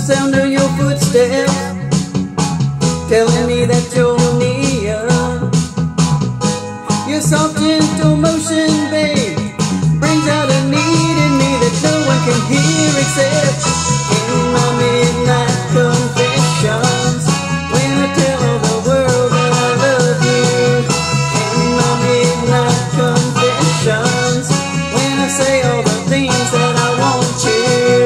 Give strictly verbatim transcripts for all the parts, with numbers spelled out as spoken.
sound of your footsteps telling me that you're near. Your soft gentle motion, babe, brings out a need in me that no one can hear except in my midnight confessions, when I tell all the world that I love you. In my midnight confessions, when I say all the things that I want you.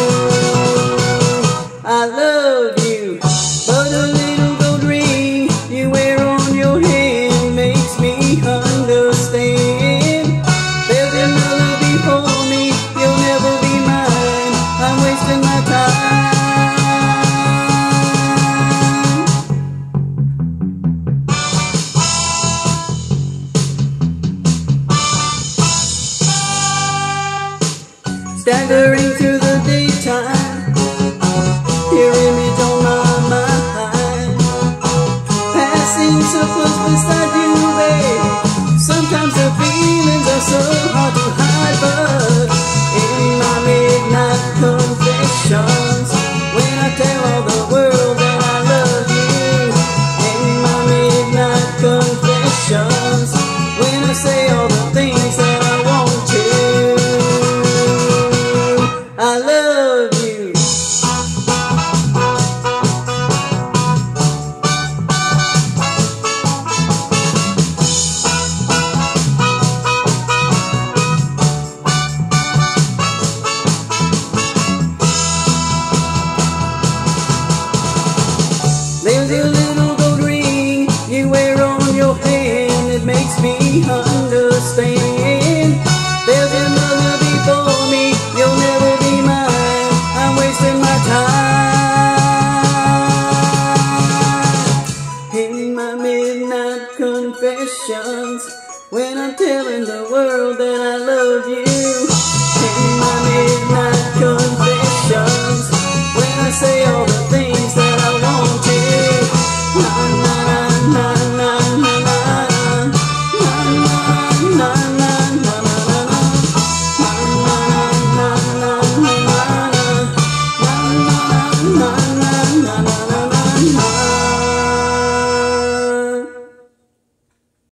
I love you, but a little gold ring you wear on your hand makes me understand. There's another love before me, you'll never be mine. I'm wasting my time. Staggering through the daytime, your image on my mind, passing so close beside you, babe. Sometimes the feelings are so hard to hide, but in my midnight confessions, when I tell all the world that I love you. In my midnight confessions, when I say all the things that I want to. I love you. There's a little gold ring you wear on your hand, it makes me hungry.